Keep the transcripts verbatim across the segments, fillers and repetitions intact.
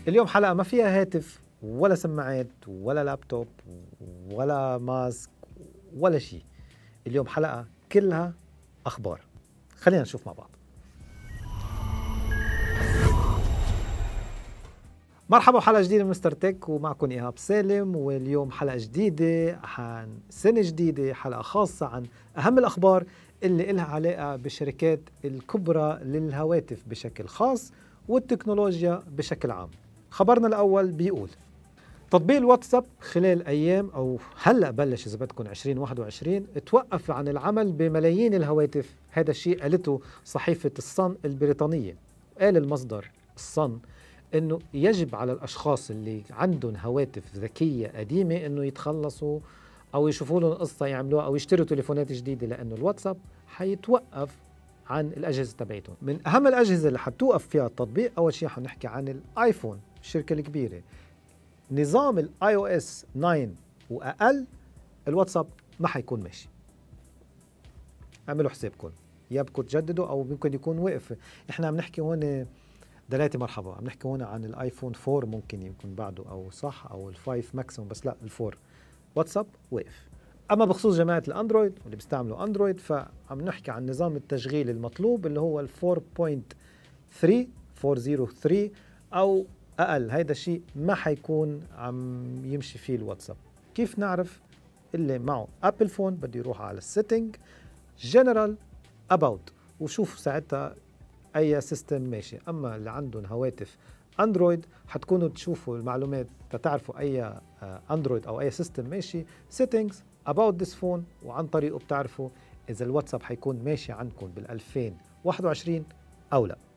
اليوم حلقة ما فيها هاتف ولا سماعات ولا لابتوب ولا ماسك ولا شيء. اليوم حلقة كلها أخبار. خلينا نشوف مع بعض. مرحبا وحلقة جديدة من مستر تك، ومعكم إيهاب سالم. واليوم حلقة جديدة عن سنة جديدة، حلقة خاصة عن أهم الأخبار اللي إلها علاقة بالشركات الكبرى للهواتف بشكل خاص والتكنولوجيا بشكل عام. خبرنا الأول بيقول تطبيق الواتساب خلال أيام أو هلأ بلش إذا بدكم عشرين واحد وعشرين توقف عن العمل بملايين الهواتف. هذا الشيء قالته صحيفة الصن البريطانية. قال المصدر الصن إنه يجب على الأشخاص اللي عندهم هواتف ذكية قديمة إنه يتخلصوا أو يشوفوا لهم قصة يعملوها أو يشتروا تليفونات جديدة، لأنه الواتساب حيتوقف عن الأجهزة تبعتهم. من أهم الأجهزة اللي حتوقف فيها التطبيق أول شيء حنحكي عن الآيفون، الشركة الكبيرة. نظام الاي او اس تسعة واقل الواتساب ما حيكون ماشي. اعملوا حسابكم، يا بدكم تجددوا او ممكن يكون وقف. احنا عم نحكي هون دلاتي مرحبا، عم نحكي هون عن الايفون فور، ممكن يكون بعده او صح، او الفايف ماكسيموم، بس لا الفور واتساب وقف. اما بخصوص جماعه الاندرويد واللي بيستعملوا اندرويد فعم نحكي عن نظام التشغيل المطلوب اللي هو ال فور بوينت ثري او أقل. هيدا الشيء ما حيكون عم يمشي فيه الواتساب. كيف نعرف؟ اللي معه أبل فون بده يروح على السيتنج جنرال أباوت وشوف ساعتها أي سيستم ماشي. أما اللي عندهم هواتف أندرويد حتكونوا تشوفوا المعلومات تتعرفوا أي أندرويد أو أي سيستم ماشي. سيتنجز أباوت ذيس فون، وعن طريقه بتعرفوا إذا الواتساب حيكون ماشي عندكم بال ألفين وواحد وعشرين أو لا.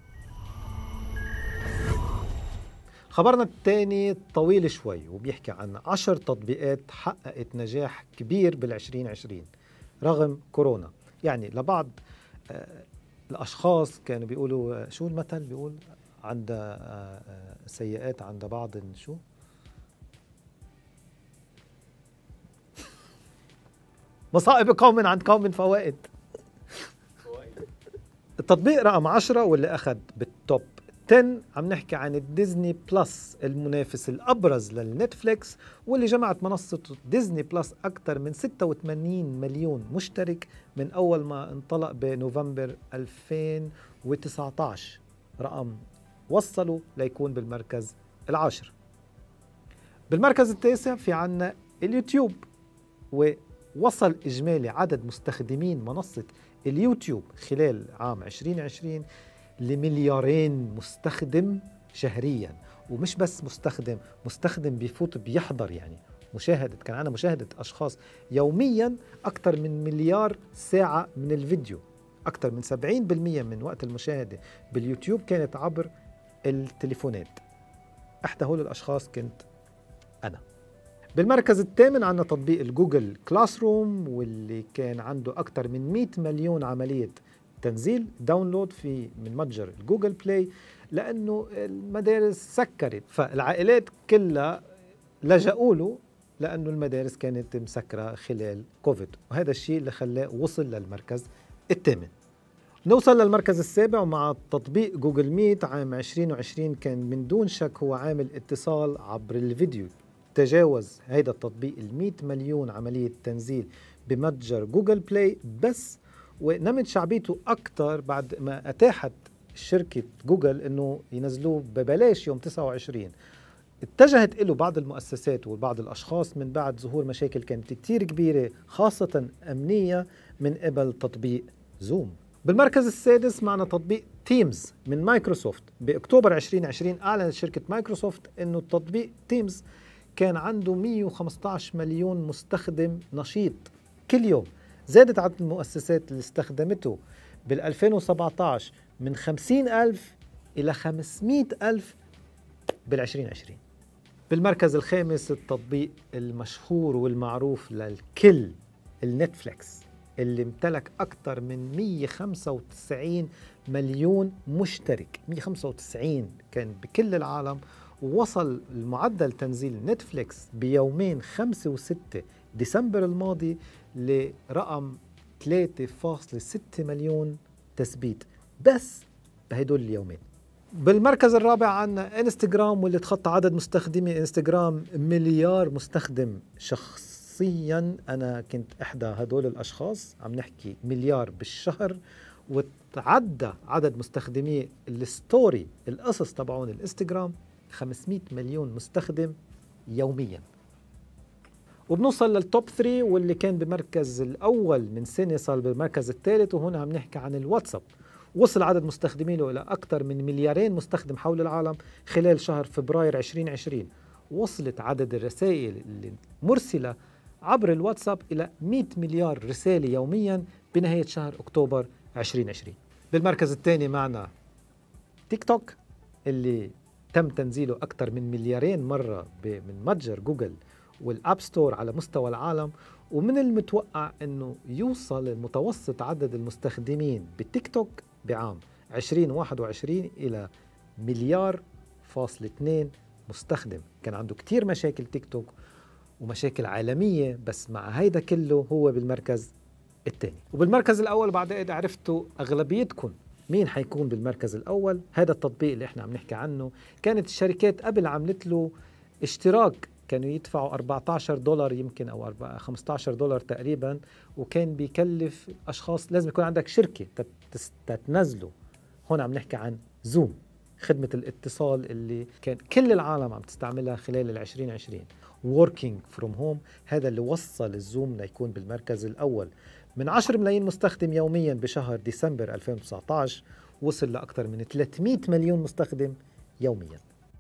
خبرنا الثاني طويل شوي وبيحكي عن عشر تطبيقات حققت نجاح كبير بالعشرين عشرين رغم كورونا. يعني لبعض الأشخاص كانوا بيقولوا شو المثل بيقول عند سيئات عند بعض شو مصائب قوم عند قوم فوائد. التطبيق رقم عشرة واللي أخذ بالتوب عشرة عم نحكي عن الديزني بلس، المنافس الأبرز للنتفليكس، واللي جمعت منصة ديزني بلس أكثر من ستة وثمانين مليون مشترك من أول ما انطلق بنوفمبر ألفين وتسعة عشر. رقم وصلوا ليكون بالمركز العاشر. بالمركز التاسع في عنا اليوتيوب، ووصل إجمالي عدد مستخدمين منصة اليوتيوب خلال عام عشرين عشرين لمليارين مستخدم شهريا. ومش بس مستخدم مستخدم بيفوت بيحضر، يعني مشاهدة، كان عنا مشاهدة أشخاص يوميا أكثر من مليار ساعة من الفيديو. أكثر من سبعين بالمئة من وقت المشاهدة باليوتيوب كانت عبر التليفونات. إحدى هول الأشخاص كنت أنا. بالمركز الثامن عنا تطبيق الجوجل كلاس روم، واللي كان عنده أكثر من مئة مليون عملية تنزيل داونلود في من متجر الجوجل بلاي، لأنه المدارس سكرت فالعائلات كلها لجأوا له لأنه المدارس كانت مسكرة خلال كوفيد، وهذا الشيء اللي خلاه وصل للمركز الثامن. نوصل للمركز السابع، ومع تطبيق جوجل ميت عام عشرين عشرين كان من دون شك هو عامل اتصال عبر الفيديو. تجاوز هذا التطبيق المئة مليون عملية تنزيل بمتجر جوجل بلاي بس، ونمت شعبيته أكثر بعد ما أتاحت شركة جوجل أنه ينزلوه ببلاش يوم تسعة وعشرين. اتجهت له بعض المؤسسات وبعض الأشخاص من بعد ظهور مشاكل كانت كتير كبيرة خاصة أمنية من قبل تطبيق زوم. بالمركز السادس معنا تطبيق تيمز من مايكروسوفت. بأكتوبر عشرين عشرين أعلنت شركة مايكروسوفت أنه التطبيق تيمز كان عنده مئة وخمسة عشر مليون مستخدم نشيط كل يوم. زادت عدد المؤسسات اللي استخدمته بال ألفين وسبعة عشر من خمسين ألف إلى خمسمئة ألف بالعشرين عشرين. بالمركز الخامس التطبيق المشهور والمعروف للكل النتفليكس، اللي امتلك أكثر من مئة وخمسة وتسعين مليون مشترك. مئة وخمسة وتسعين كان بكل العالم، ووصل المعدل تنزيل نتفليكس بيومين خمسة وستة ديسمبر الماضي لرقم ثلاثة فاصلة ستة مليون تثبيت بس بهدول اليومين. بالمركز الرابع عنا انستغرام، واللي تخطى عدد مستخدمي انستغرام مليار مستخدم. شخصيا أنا كنت إحدى هدول الأشخاص، عم نحكي مليار بالشهر. وتعدى عدد مستخدمي الستوري القصص تبعون الانستغرام خمسمئة مليون مستخدم يوميا. وبنوصل للتوب ثلاثة، واللي كان بمركز الأول من سنة صار بالمركز الثالث. وهنا عم نحكي عن الواتساب، وصل عدد مستخدمينه إلى أكثر من مليارين مستخدم حول العالم خلال شهر فبراير عشرين عشرين. وصلت عدد الرسائل المرسلة عبر الواتساب إلى مئة مليار رسالة يوميا بنهاية شهر أكتوبر عشرين عشرين. بالمركز الثاني معنا تيك توك، اللي تم تنزيله أكثر من مليارين مرة من متجر جوجل والأب ستور على مستوى العالم. ومن المتوقع أنه يوصل متوسط عدد المستخدمين بالتيك توك بعام عشرين واحد وعشرين إلى مليار فاصل اثنين مستخدم. كان عنده كتير مشاكل تيك توك ومشاكل عالمية، بس مع هيدا كله هو بالمركز الثاني. وبالمركز الأول بعد عرفتوا أغلبيتكم مين حيكون بالمركز الأول. هذا التطبيق اللي احنا عم نحكي عنه، كانت الشركات قبل عملت له اشتراك، كانوا يدفعوا أربعة عشر دولار يمكن أو خمسة عشر دولار تقريبا، وكان بيكلف أشخاص لازم يكون عندك شركة تتنزله. هون عم نحكي عن زوم، خدمة الاتصال اللي كان كل العالم عم تستعملها خلال العشرين عشرين. working from home، هذا اللي وصل الزوم ليكون بالمركز الأول. من عشرة ملايين مستخدم يوميا بشهر ديسمبر ألفين وتسعة عشر وصل لأكثر من ثلاثمئة مليون مستخدم يوميا.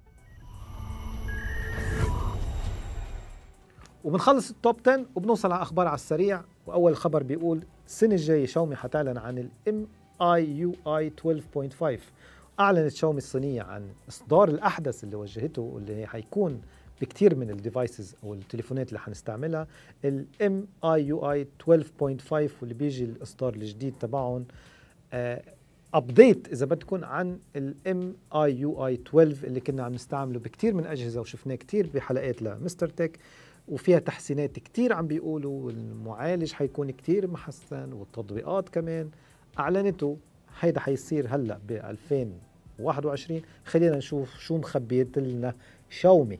وبنخلص التوب عشرة وبنوصل على أخبار على السريع. وأول خبر بيقول السنة الجاية شاومي حتعلن عن ال إم آي يو آي اثناشر فاصلة خمسة. أعلنت شاومي الصينية عن إصدار الأحدث اللي وجهته، واللي حيكون بكتير من الديفايسز أو التليفونات اللي حنستعملها، ال إم آي يو آي اثناشر فاصلة خمسة، واللي بيجي الإصدار الجديد تبعهم أبديت إذا بدكم عن ال إم آي يو آي اثناشر اللي كنا عم نستعمله بكتير من أجهزة وشفناه كتير بحلقات لمستر تك، وفيها تحسينات كتير عم بيقولوا. المعالج حيكون كتير محسن والتطبيقات كمان. أعلنته هيدا حيصير هلأ ب ألفين وواحد وعشرين. خلينا نشوف شو مخبيت لنا شاومي.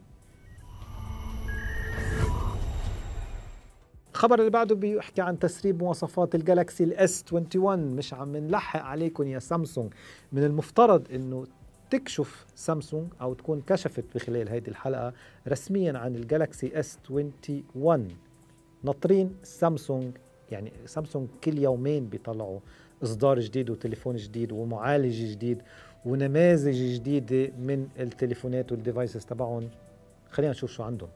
الخبر اللي بعده بيحكي عن تسريب مواصفات الجالاكسي الاس واحد وعشرين. مش عم نلحق عليكم يا سامسونج، من المفترض انه تكشف سامسونج او تكون كشفت بخلال هذه الحلقه رسميا عن الجالاكسي اس واحد وعشرين. ناطرين سامسونج، يعني سامسونج كل يومين بيطلعوا اصدار جديد وتليفون جديد ومعالج جديد ونماذج جديده من التليفونات والديفايسز تبعهم. خلينا نشوف شو عندهم.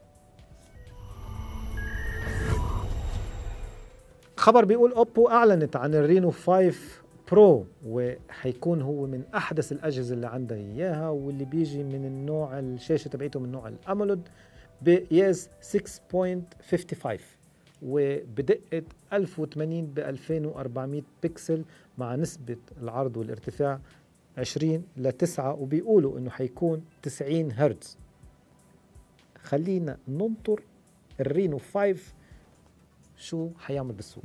خبر بيقول أوبو أعلنت عن الرينو خمسة برو، وحيكون هو من أحدث الأجهزة اللي عندها إياها، واللي بيجي من النوع الشاشة تبعيته من نوع الأمولود بإياس ستة فاصلة خمسة وخمسين وبدقة ألف وثمانين ب ألفين وأربعمئة بكسل مع نسبة العرض والارتفاع عشرين لتسعة، وبيقولوا إنه حيكون تسعين هرتز. خلينا ننطر الرينو خمسة شو حيعمل بالسوق.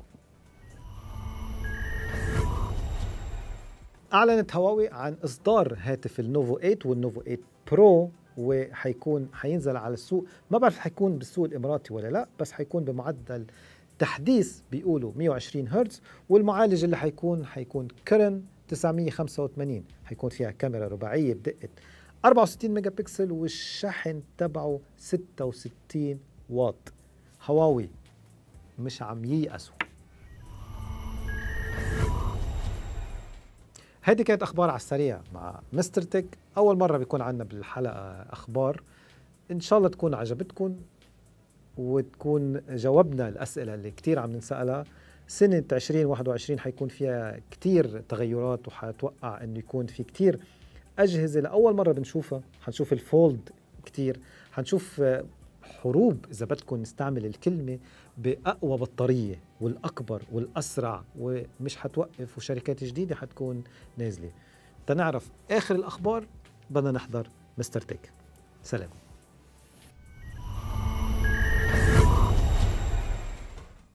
أعلنت هواوي عن إصدار هاتف النوفو ثمانية والنوفو ثمانية برو، وحيكون حينزل على السوق. ما بعرف حيكون بالسوق الإماراتي ولا لا، بس حيكون بمعدل تحديث بيقولوا مئة وعشرين هرتز. والمعالج اللي حيكون حيكون كيرن تسعمئة وخمسة وثمانين، حيكون فيها كاميرا رباعية بدقة أربعة وستين ميجا بكسل، والشحن تبعه ستة وستين واط. هواوي مش عم ييأسوا. هذه كانت أخبار على السريع مع مستر تك. أول مرة بيكون عنا بالحلقة أخبار، إن شاء الله تكون عجبتكم وتكون جاوبنا الأسئلة اللي كتير عم نسألها. سنة عشرين واحد وعشرين حيكون فيها كتير تغيرات، وحتوقع إنه يكون في كتير أجهزة لأول مرة بنشوفها. حنشوف الفولد كتير، حنشوف حروب إذا بدكم نستعمل الكلمة بأقوى بطارية والأكبر والأسرع، ومش حتوقف، وشركات جديدة حتكون نازلة. تنعرف آخر الأخبار بدنا نحضر مستر تك. سلام.